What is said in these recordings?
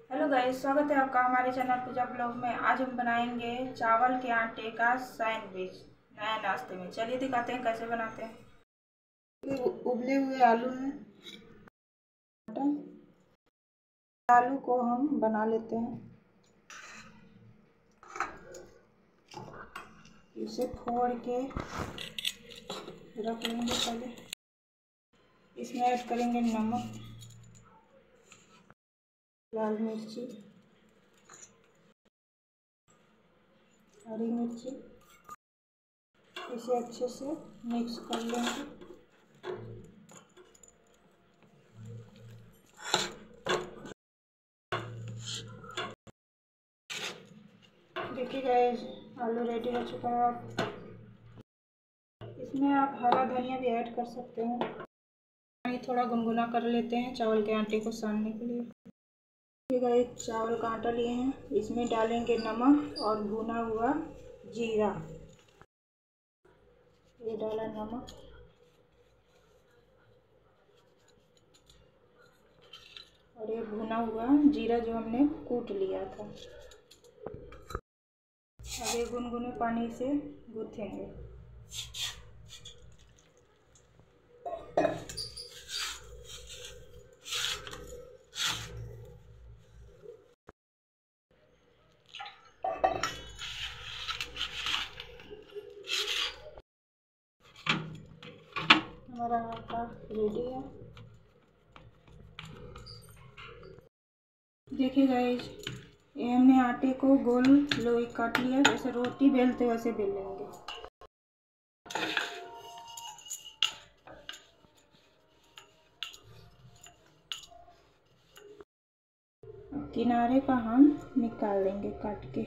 Hello guys, स्वागत है आपका हमारे चैनल पूजा ब्लॉग में। आज हम बनाएंगे चावल के आटे का सैंडविच नया नाश्ते में। चलिए दिखाते हैं कैसे बनाते हैं। उबले हुए आलू हैं। आलू को हम बना लेते हैं। इसे फोड़ के रख लेंगे। पहले इसमें ऐड करेंगे नमक, लाल मिर्ची, हरी मिर्ची। इसे अच्छे से मिक्स कर लेंगे। देखिए गाइस, आलू रेडी हो चुका है। इसमें आप हरा धनिया भी ऐड कर सकते हैं। पानी थोड़ा गुनगुना कर लेते हैं चावल के आटे को सानने के लिए। देखिए गाइस, चावल का आटा लिए हैं। इसमें डालेंगे नमक और भुना हुआ जीरा। ये डाला नमक और ये भुना हुआ जीरा जो हमने कूट लिया था। अब ये गुनगुने पानी से गूँथेंगे। हमारा आटा रेडी है। देखिए गाइस, ये हमने आटे को गोल लोई काट लिया। जैसे रोटी बेलते वैसे बेल लेंगे। किनारे का हम निकाल लेंगे काट के।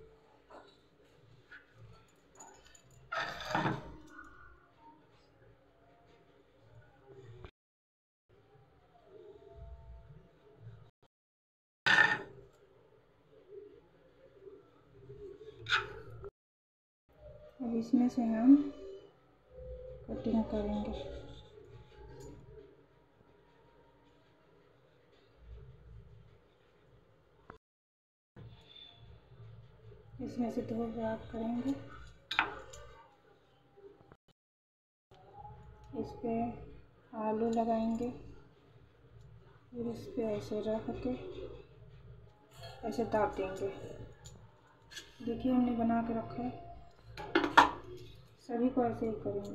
अब इसमें से हम कटिंग करेंगे। इसमें से 2 भाग करेंगे। इस पे आलू लगाएंगे, फिर इस पे ऐसे रख के ऐसे दाब देंगे। देखिए हमने बना के रखा है। सभी को ऐसे ही करेंगे।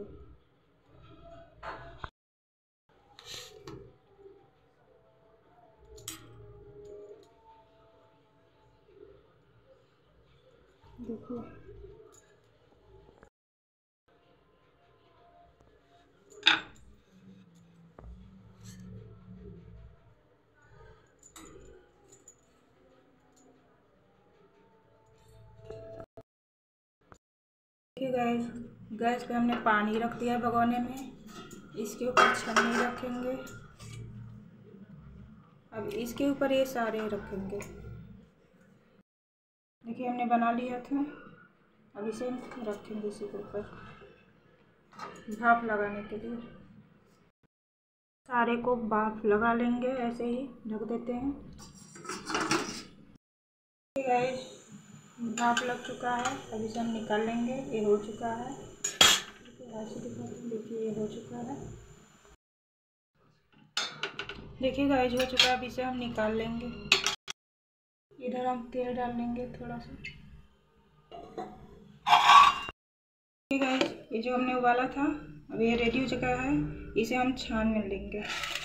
देखिए गैस पे हमने पानी रख दिया भगोने में। इसके ऊपर छन्नी रखेंगे। अब इसके ऊपर ये सारे रखेंगे। देखिए हमने बना लिया था। अब इसे रखेंगे इसी के ऊपर भाप लगाने के लिए। सारे को भाप लगा लेंगे। ऐसे ही ढक देते हैं। गाइस, भाप लग चुका है। अब इसे हम निकाल लेंगे। ये हो चुका है। देखिए ये हो चुका है। देखिए गाइस, हो चुका है। अब इसे हम निकाल लेंगे। इधर हम तेल डाल लेंगे थोड़ा सा। ठीक है, ये जो हमने उबाला था अब ये रेडी हो चुका है। इसे हम छान में लेंगे।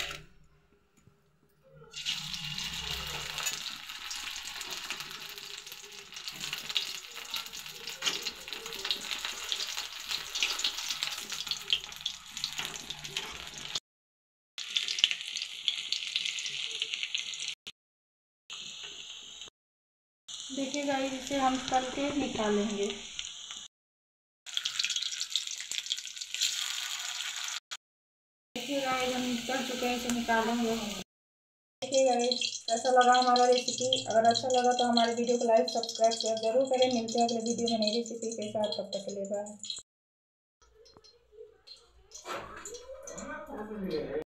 देखिए गाइस, इसे हम तल के निकालेंगे। देखिए गाइस, हम तल चुके हैं, इसे निकालेंगे। देखिए गाइस, कैसा लगा हमारा रेसिपी। अगर अच्छा लगा तो हमारे वीडियो को लाइक सब्सक्राइब शेयर जरूर करें। मिलते हैं अगले वीडियो में नई रेसिपी के साथ। तब तक के लिए बाय।